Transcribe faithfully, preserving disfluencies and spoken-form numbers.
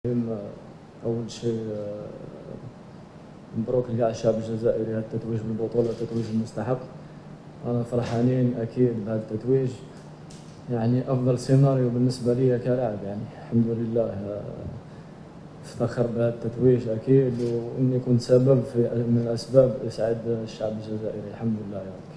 أول شيء مبروك لكاع الشعب الجزائري هذا التتويج بالبطولة، التتويج المستحق. أنا فرحانين أكيد بهذا التتويج، يعني أفضل سيناريو بالنسبة لي كلاعب. يعني الحمد لله افتخر بهذا التتويج أكيد، وإني كنت سبب في من أسباب إسعاد الشعب الجزائري. الحمد لله يا رب.